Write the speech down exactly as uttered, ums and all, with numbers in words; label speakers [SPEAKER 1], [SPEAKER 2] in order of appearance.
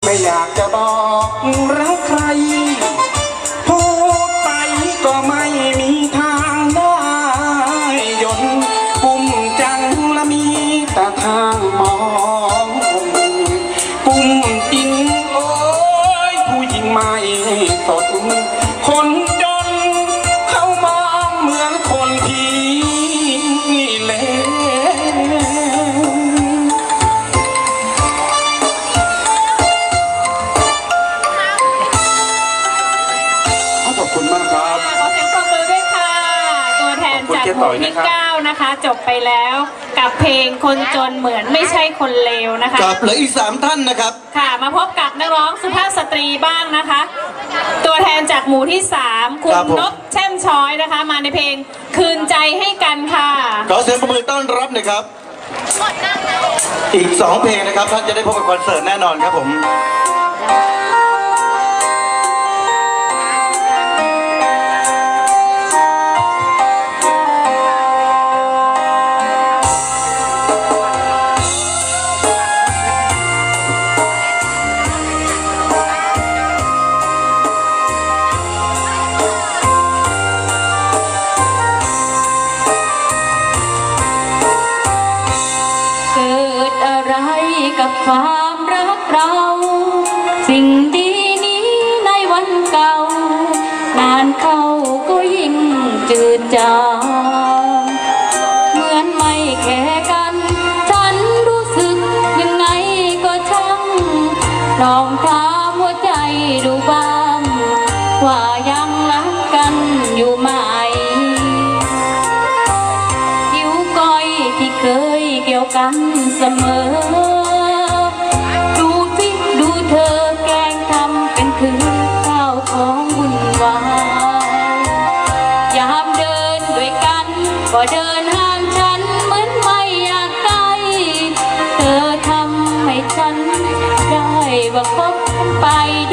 [SPEAKER 1] ไม่อยากจะบอกรักใครพูดไปก็ไม่มีทางได้ยนปุ่มจังละมีแต่ทางมองปุ่มจริงโอ้ยผู้หญิงไม่สดคนจนเขามองเหมือนคนที่เลวขอบคุณมากครับ
[SPEAKER 2] ขอเสียงปรบมือด้วยค่ะตัวแทนจากหมู่ที่เก้านะคะจบไปแล้วกับเพลงคนจนเหมือนไม่ใช่คนเลวนะคะ
[SPEAKER 3] ครับเหลืออีกสามท่านนะครับ
[SPEAKER 2] ค่ะมาพบกับนักร้องสุภาพสตรีบ้างนะคะตัวแทนจากหมู่ที่สามคุณนกแช่มช้อยนะคะมาในเพลงคืนใจให้กันค่ะ
[SPEAKER 3] ขอเสียงปรบมือต้อนรับหน่อยครับอีกสองเพลงนะครับท่านจะได้พบกับคอนเสิร์ตแน่นอนครับผม
[SPEAKER 4] กับความรักเราสิ่งดีนี้ในวันเก่านานเข้าก็ยิ่งจืดจางเหมือนไม่แค่กันฉันรู้สึกยังไงก็ช่างลองถามหัวใจดูบ้างว่ายังรักกันอยู่ไหมคิ้วก้อยที่เคยเกี่ยวกันเสมอก็เดินห่างฉันเหมือนไม่อยากใกล้เธอทำให้ฉันได้ว่าคบกันไป